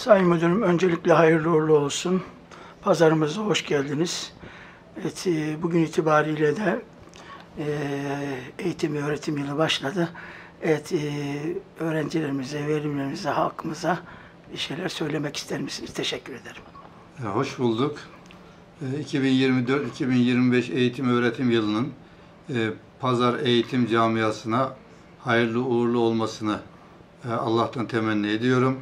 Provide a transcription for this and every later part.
Sayın Müdürüm, öncelikle hayırlı uğurlu olsun. Pazarımıza hoş geldiniz. Evet, bugün itibariyle de eğitim ve öğretim yılı başladı. Evet, öğrencilerimize, verimlerimize, halkımıza bir şeyler söylemek ister misiniz? Teşekkür ederim. Hoş bulduk. 2024-2025 eğitim öğretim yılının Pazar Eğitim Camiası'na hayırlı uğurlu olmasını Allah'tan temenni ediyorum.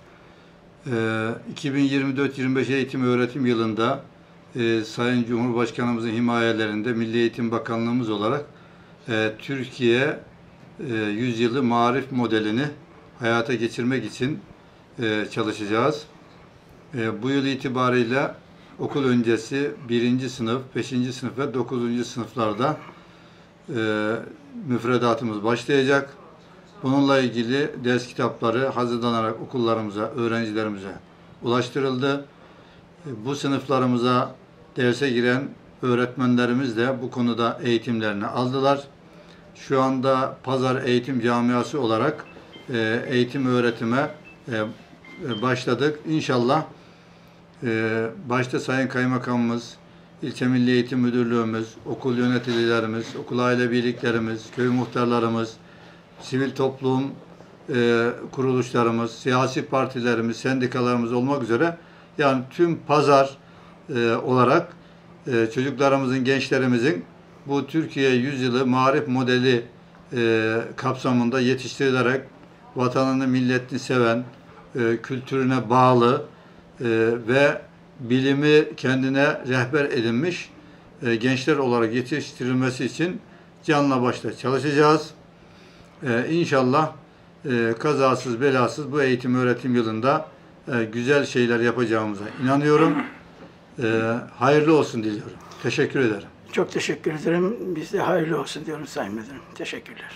2024-25 eğitim öğretim yılında Sayın Cumhurbaşkanımızın himayelerinde Milli Eğitim Bakanlığımız olarak Türkiye Yüzyılı Marif modelini hayata geçirmek için çalışacağız. Bu yıl itibariyle okul öncesi 1. sınıf, 5. sınıf ve 9. sınıflarda müfredatımız başlayacak. Bununla ilgili ders kitapları hazırlanarak okullarımıza, öğrencilerimize ulaştırıldı. Bu sınıflarımıza derse giren öğretmenlerimiz de bu konuda eğitimlerini aldılar. Şu anda Pazar Eğitim Camiası olarak eğitim öğretime başladık. İnşallah başta Sayın Kaymakamımız, İlçe Milli Eğitim Müdürlüğümüz, okul yöneticilerimiz, okul aile birliklerimiz, köy muhtarlarımız, sivil toplum kuruluşlarımız, siyasi partilerimiz, sendikalarımız olmak üzere yani tüm pazar olarak çocuklarımızın, gençlerimizin bu Türkiye Yüzyılı Marif modeli kapsamında yetiştirilerek vatanını, milletini seven, kültürüne bağlı ve bilimi kendine rehber edinmiş gençler olarak yetiştirilmesi için canla başla çalışacağız. İnşallah kazasız belasız bu eğitim öğretim yılında güzel şeyler yapacağımıza inanıyorum. Hayırlı olsun diliyorum. Teşekkür ederim. Çok teşekkür ederim. Biz de hayırlı olsun diyoruz Sayın Müdürüm. Teşekkürler.